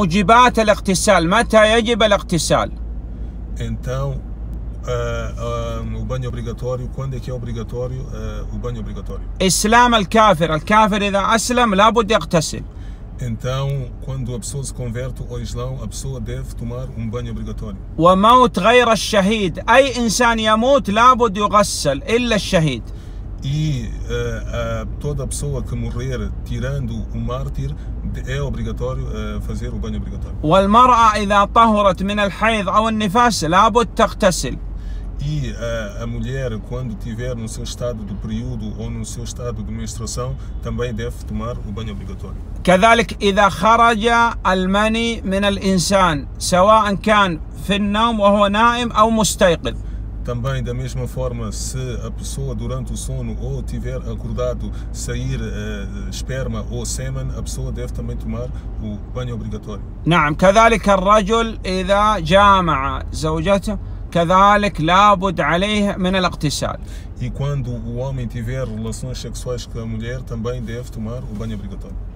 موجبات الاغتسال، متى يجب الاغتسال؟ Então, o banho obrigatório, quando é que é obrigatório o banho obrigatório? إسلام الكافر، الكافر إذا أسلم لابد يغتسل. Então, quando a pessoa se converte ao Islão, a pessoa deve tomar um banho obrigatório. وموت غير الشهيد، أي إنسان يموت لابد يغسل إلا الشهيد. E toda pessoa que morrer tirando o mártir é obrigatório fazer o banho obrigatório. والمرأة إذا طهرت من الحيض أو النفاس لابد تغتسل. E a mulher, quando tiver no seu estado do período ou no seu estado de menstruação, também deve tomar o banho obrigatório. كذلك إذا خرج المني من الإنسان سواء كان في النوم وهو نائم أو مستيقظ. Também, da mesma forma, se a pessoa durante o sono ou tiver acordado sair esperma ou sêmen, a pessoa deve também tomar o banho obrigatório. نعم، كذلك الرجل إذا جامع زوجته كذلك لابد عليه من الاغتسال. E quando o homem tiver relações sexuais com a mulher, também deve tomar o banho obrigatório.